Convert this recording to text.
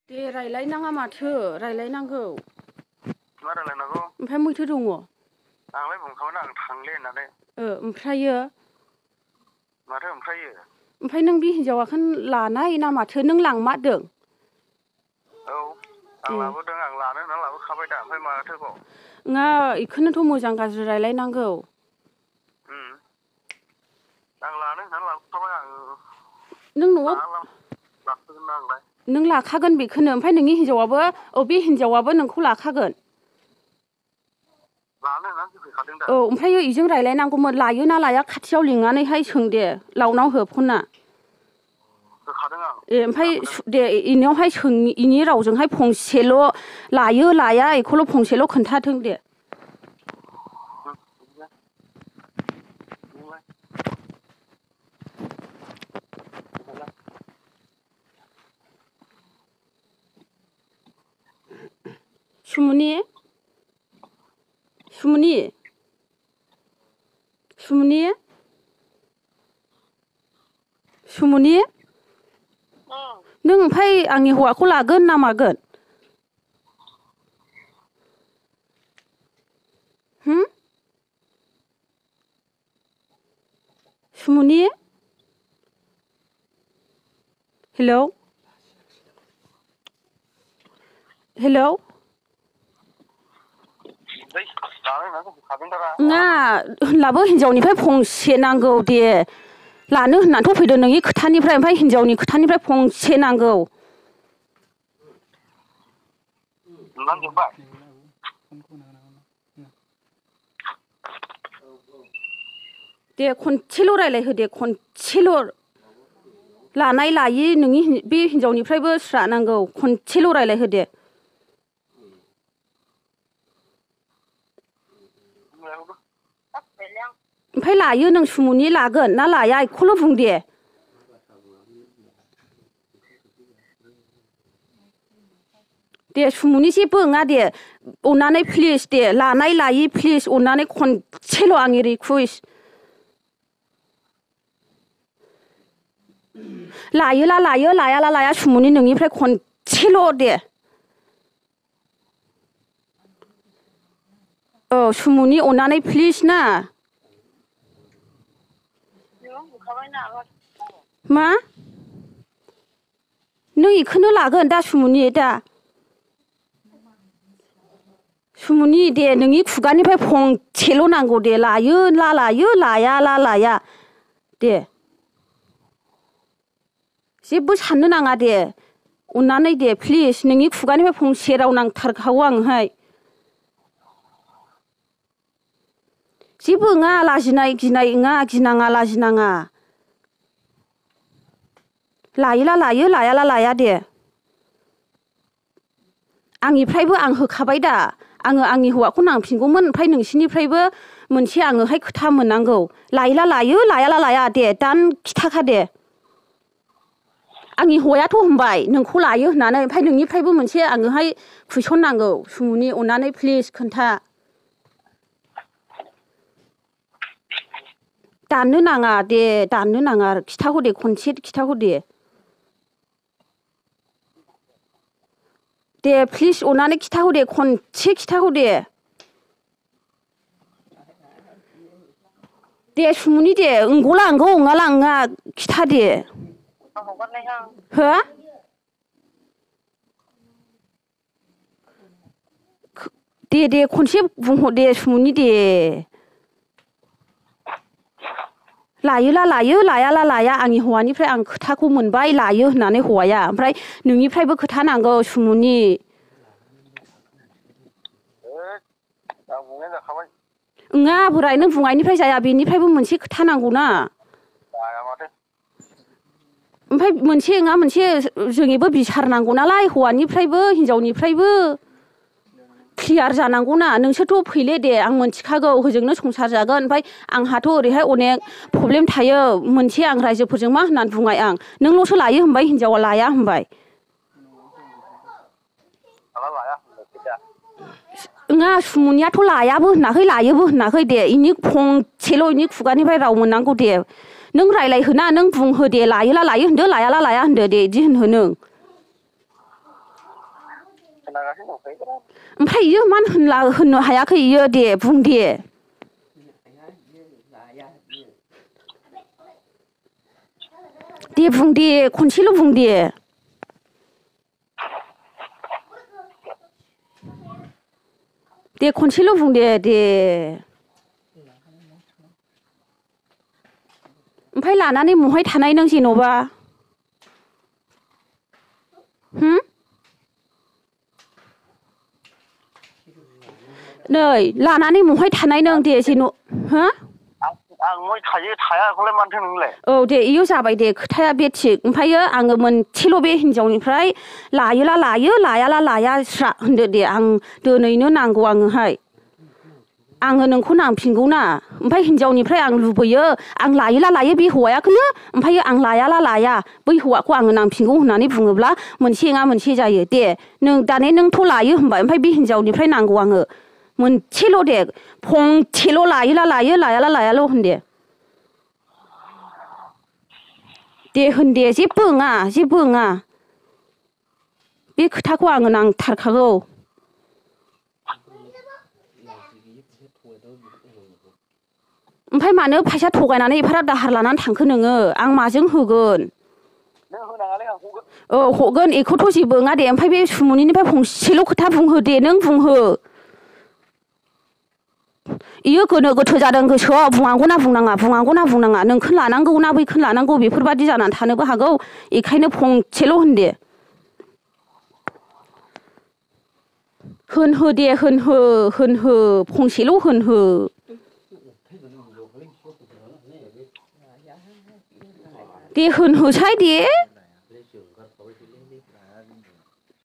दे रायलायनाङा माथो रायलायनांगौ मा रायलायनांगौ ओमफ्राय मैथो दङ आंलाय बुंखाबाय आं थांले होननानै ओमफ्रायो माथो ओमफ्रायो ओमफ्राय नों बे हिनजावाखौ लानाय ना माथो नों लांमारदों औ आं लाबोदों आं लानो होनना लाबोखाबाय दा ओमफ्राय माथोबाव नङा बेखौनोथ' मोजां गाज्रि रायलायनांगौ आं लानो होननानै लाबोखाबाय आं नों न'आव लाखागोन ना आंलाय नों लाखागोन बेखौनो ओमफ्राय नोंनि हिनजावाबो बे हिनजावाबो नोंखौ लाखागोन लानो होननानै फैखादों दा ओमफ्राय बेजों रायलायनांगौमोन लायो ना लाया खाथियाव लिंनानैहाय सों दे लावनाव हो फना होखादों आं ओमफ्राय दे इनियावहाय सों इनि रावजोंहाय फंसेल' लायो लाया बेखौल' फंसेल' खोन्थाथों दे सुमुनि सुमुनि सुमुनि सुमुनि नों ओमफ्राय आंनि हौवाखौ लागोन ना मागोन सुमुनि हेलौ हेलौ नङा होनलाबो हिनजावनिफ्राय फंसे नांगौ दे लानो होननानैथ' फैदो नोंनि खोथानिफ्राय ओमफ्राय हिनजावनि खोथानिफ्राय फंसे नांगौ दे खनसेल' रायज्लायहो दे खनसेल' लानाय लायि नोंनि बे हिनजावनिफ्रायबो स्रा नांगौ खनसेल' रायज्लायहो दे ओमफ्राय लायो नों सुमुनि लागोन ना लाया बेखौल' बुं दे दे सुमुनि जेबो नङा दे अननानै प्लिज दे लानाय लायि प्लिज अननानै खनसेल' आंनि रिकुवेस्ट लायोला लायो लायाला लाया सुमुनि नोंनिफ्राय खनसेल' दे औ सुमुनि अननानै प्लिज ना मा नों बेखौनो लागोन दा सुमुनि दा सुमुनि दे नोंनि खुगानिफ्राय फंसेल' नांगौ दे लायो लाया लाया दे जेबो साननो नाङा दे अननानै दे प्लिज नोंनि खुगानिफ्राय फंसे राव नांथारखागौ आंनोहाय जेबो नङा लाजिनाय गिनाय नङा गिनाङा लाजिनाङा लायोला लायो लायाला लाया दे आंनिफ्रायबो आं होखाबाय दा आङो आंनि हौवाखौ नांफिनगौमोन ओमफ्राय नोंसिनिफ्रायबो मोनसे आङोहाय खोथा मोननांगौ लायोला लायो लायाला लाया दे दान खिथाखा दे आंनि हौवायाथ' होनबाय नोंखौ लायो होननानै ओमफ्राय नोंनिफ्रायबो मोनसे आङोहाय कुइसन नांगौ सुमुनि अननानै प्लिज खोन्था दाननो नाङा दे दाननो नाङा खिथाहर दे खनसे खिथाहर दे प्लिज अननानै खिथाहर दे खनसे खिथाहर दे सुमुनि दे अंगौला अंगौ नङाला नङा खिथा दे हो दे खनसे बुंहर दे सुमुनि दे लायोला लायो लायाला लाया आंनि हौवानिफ्राय आं खोथाखौ मोनबाय लायो होननानै हौवाया ओमफ्राय नोंनिफ्रायबो खोथा नांगौ सुमुनि नङा बोराय नों बुंनायनिफ्राय जाया बेनिफ्रायबो मोनसे खोथा नांगौना ओमफ्राय मोनसे नङा मोनसे जोंनिबो बिसार नांगौ नालाय हौवानिफ्रायबो हिनजावनिफ्रायबो क्लियार जानांगौना नोंसोरथ' फैले दे आं मोनथिखागौ होजोंनो संसार जागोन ओमफ्राय आंहाथ' ओरैहाय अनेक प्रब्लेम थायो मोनसे आं रायजोफोरजों मा होननानै बुंबाय आं नोंल'सो लायो होनबाय हिनजावा लाया होनबाय नङा सुमुनियाथ' लायाबो होनाखै लायोबो होनाखै दे इनि फंसेल' इनि खुगानिफ्राय राव मोननांगौ दे नों रायज्लायहोना नों बुंहो दे लायोला लायो होनदो लायाला लाया होनदो दे बिदि होनहो नों खोनागासिनो दंखायो ओमफ्राय इयो मानो होननो हायाखै इयो दे बुं दे दे बुं दे खनसेल' बुं दे दे खनसेल' बुं दे ओमफ्राय लानानै बहाय थानाय नों जेन'बा नै लानानै बहाय थानाय नों दे जेन' हो आं मय थायो थायाखौलाय मानथो नोंलाय औ दे इयो जाबाय दे खोथाया बे थिग ओमफ्रायो आङो मोनसेल' बे हिनजावनिफ्राय लायोला लायो लायाला लाया स्रा होनदो दे आं दिनैनो नांगौ आङोहाय आङो नोंखौ नांफिनगौ ना ओमफ्राय हिनजावनिफ्राय आं लुबैयो आं लायोला लायो बे हौवायाखौनो ओमफ्रायो आं लायाला लाया बै हौवाखौ आङो नांफिनगौ होननानै बुङोब्ला मोनसे नङा मोनसे जायो दे नों दाने नोंथ' लायो होनबाय ओमफ्राय बे हिनजावनिफ्राय नांगौ आङो मोनसेल' दे फंसेल' लायोला लायो लायाला लायाल' होन दे होन दे जेबो नङा बे खोथाखौ आङो नांथारखागौ ओमफ्राय मानो फैसा थगायनानै एफाराब दाहार लानानै थांखो नोङो आं माजों होगोन औ हगोन बेखौथ' जेबो नङा दे ओमफ्राय बे सुमुनिनिफ्राय फंसेल' खोथा बुंहो दे नों बुंहो इयो गोनो गोथो जादों गोसोआव बुंनांगौ ना बुंनाङा नोंखौ लानांगौ ना बैखौ लानांगौ बेफोरबादि जानानै थानोबो हागौ बेखायनो फंसेल' होन दे होनहो दे होनहो फंसेल' होनहो दे होनहोसाय दे